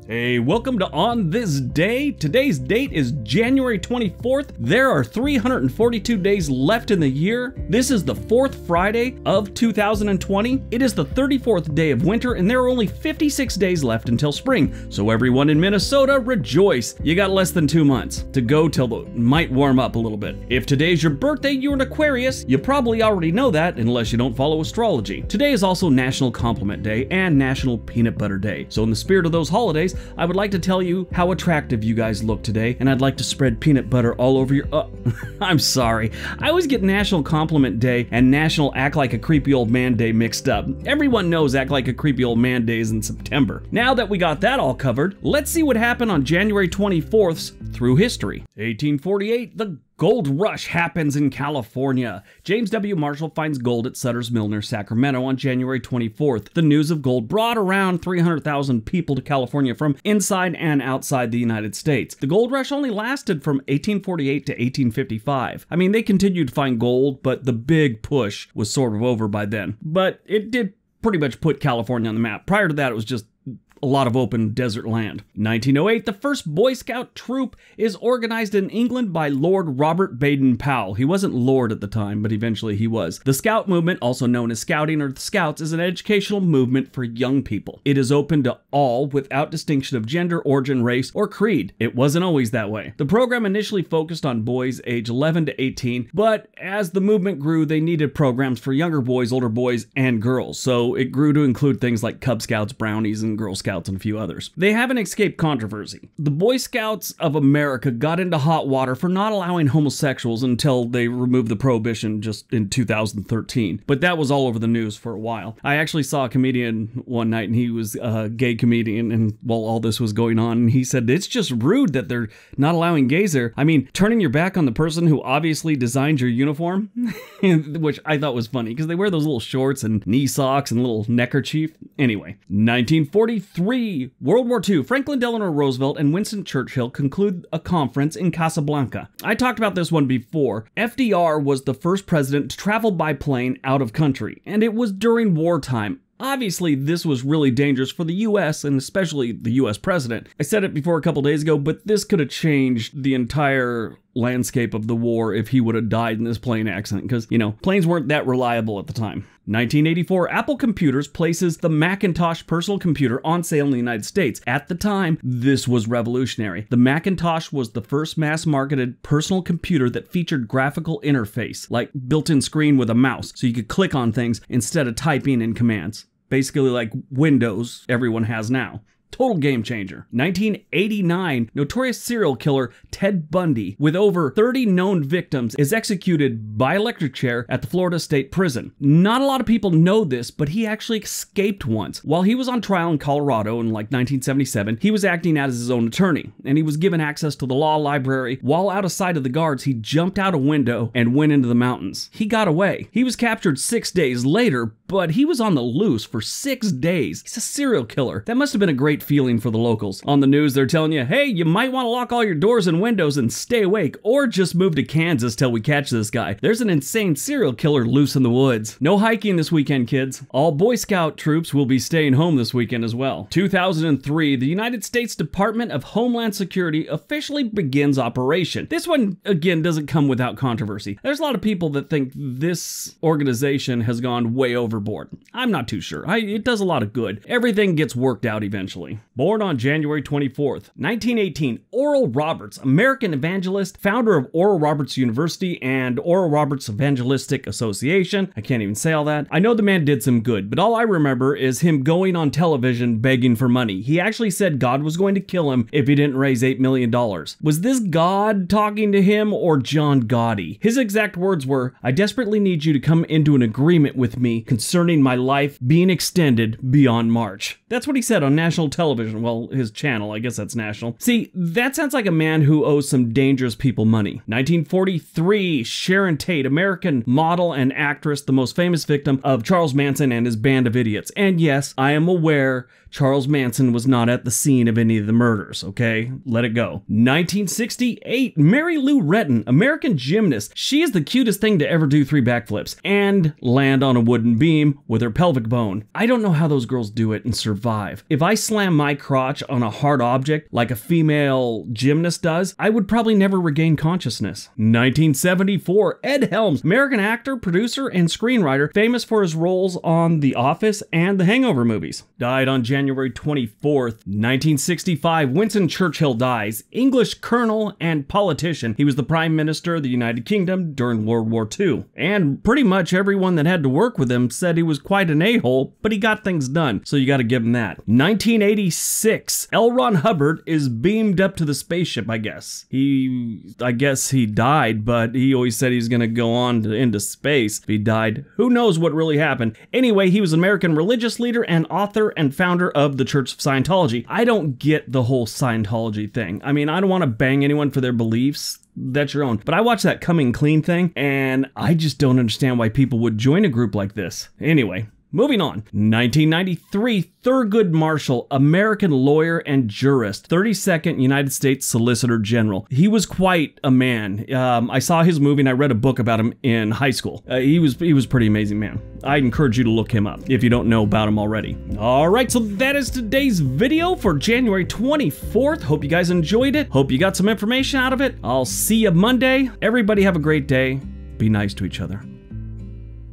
Hey, welcome to On This Day. Today's date is January 24th. There are 342 days left in the year. This is the fourth Friday of 2020. It is the 34th day of winter, and there are only 56 days left until spring. So everyone in Minnesota, rejoice. You got less than 2 months to go till it might warm up a little bit. If today's your birthday, you're an Aquarius. You probably already know that unless you don't follow astrology. Today is also National Compliment Day and National Peanut Butter Day. So in the spirit of those holidays, I would like to tell you how attractive you guys look today, and I'd like to spread peanut butter all over your... I'm sorry. I always get National Compliment Day and National Act Like a Creepy Old Man Day mixed up. Everyone knows Act Like a Creepy Old Man Day is in September. Now that we got that all covered, let's see what happened on January 24th through history. 1848, the Gold Rush happens in California. James W. Marshall finds gold at Sutter's Mill near Sacramento on January 24th. The news of gold brought around 300,000 people to California from inside and outside the United States. The gold rush only lasted from 1848 to 1855. I mean, they continued to find gold, but the big push was sort of over by then. But it did pretty much put California on the map. Prior to that, it was just a lot of open desert land. 1908, the first Boy Scout troop is organized in England by Lord Robert Baden-Powell. He wasn't Lord at the time, but eventually he was. The Scout movement, also known as Scouting or the Scouts, is an educational movement for young people. It is open to all without distinction of gender, origin, race, or creed. It wasn't always that way. The program initially focused on boys age 11 to 18, but as the movement grew, they needed programs for younger boys, older boys, and girls. So it grew to include things like Cub Scouts, Brownies, and Girl Scouts, and a few others. They haven't escaped controversy. The Boy Scouts of America got into hot water for not allowing homosexuals until they removed the prohibition just in 2013. But that was all over the news for a while. I actually saw a comedian one night, and he was a gay comedian, and while all this was going on, and he said, it's just rude that they're not allowing gays there. I mean, turning your back on the person who obviously designed your uniform, which I thought was funny, because they wear those little shorts and knee socks and little neckerchief. Anyway, 1943, World War II, Franklin Delano Roosevelt and Winston Churchill conclude a conference in Casablanca. I talked about this one before. FDR was the first president to travel by plane out of country, and it was during wartime. Obviously, this was really dangerous for the U.S. and especially the U.S. president. I said it before a couple days ago, but this could have changed the entire landscape of the war if he would have died in this plane accident, because, you know, planes weren't that reliable at the time. 1984, Apple Computers places the Macintosh personal computer on sale in the United States. At the time, this was revolutionary. The Macintosh was the first mass-marketed personal computer that featured graphical interface, like built-in screen with a mouse, so you could click on things instead of typing in commands. Basically like Windows everyone has now. Total game changer. 1989, notorious serial killer Ted Bundy, with over 30 known victims, is executed by electric chair at the Florida State Prison. Not a lot of people know this, but he actually escaped once. While he was on trial in Colorado in like 1977, he was acting as his own attorney, and he was given access to the law library. While out of sight of the guards, he jumped out a window and went into the mountains. He got away. He was captured 6 days later, but he was on the loose for 6 days. He's a serial killer. That must have been a great feeling for the locals. On the news, they're telling you, hey, you might want to lock all your doors and windows and stay awake, or just move to Kansas till we catch this guy. There's an insane serial killer loose in the woods. No hiking this weekend, kids. All Boy Scout troops will be staying home this weekend as well. 2003, the United States Department of Homeland Security officially begins operation. This one, again, doesn't come without controversy. There's a lot of people that think this organization has gone way overboard. I'm not too sure. It does a lot of good. Everything gets worked out eventually. Born on January 24th, 1918, Oral Roberts, American evangelist, founder of Oral Roberts University and Oral Roberts Evangelistic Association. I can't even say all that. I know the man did some good, but all I remember is him going on television begging for money. He actually said God was going to kill him if he didn't raise $8 million. Was this God talking to him or John Gotti? His exact words were, I desperately need you to come into an agreement with me concerning my life being extended beyond March. That's what he said on national television. Well, his channel, I guess that's national. See, that sounds like a man who owes some dangerous people money. 1943, Sharon Tate, American model and actress, the most famous victim of Charles Manson and his band of idiots. And yes, I am aware Charles Manson was not at the scene of any of the murders, okay? Let it go. 1968, Mary Lou Retton, American gymnast. She is the cutest thing to ever do 3 backflips and land on a wooden beam with her pelvic bone. I don't know how those girls do it and survive. If I slam my crotch on a hard object like a female gymnast does, I would probably never regain consciousness. 1974, Ed Helms, American actor, producer, and screenwriter, famous for his roles on The Office and the Hangover movies. Died on January 24th, 1965. Winston Churchill dies. English colonel and politician. He was the Prime Minister of the United Kingdom during World War II. And pretty much everyone that had to work with him said he was quite an a-hole, but he got things done, so you gotta give him that. 1986, L. Ron Hubbard is beamed up to the spaceship, I guess. I guess he died, but he always said he's gonna go on into space. If he died, who knows what really happened. Anyway, he was an American religious leader and author and founder of the Church of Scientology. I don't get the whole Scientology thing. I mean, I don't want to bang anyone for their beliefs. That's your own. But I watched that Coming Clean thing, and I just don't understand why people would join a group like this. Anyway, moving on. 1993, Thurgood Marshall, American lawyer and jurist, 32nd United States Solicitor General. He was quite a man. I saw his movie and I read a book about him in high school. He was a pretty amazing man. I'd encourage you to look him up if you don't know about him already. All right, so that is today's video for January 24th. Hope you guys enjoyed it. Hope you got some information out of it. I'll see you Monday. Everybody have a great day. Be nice to each other.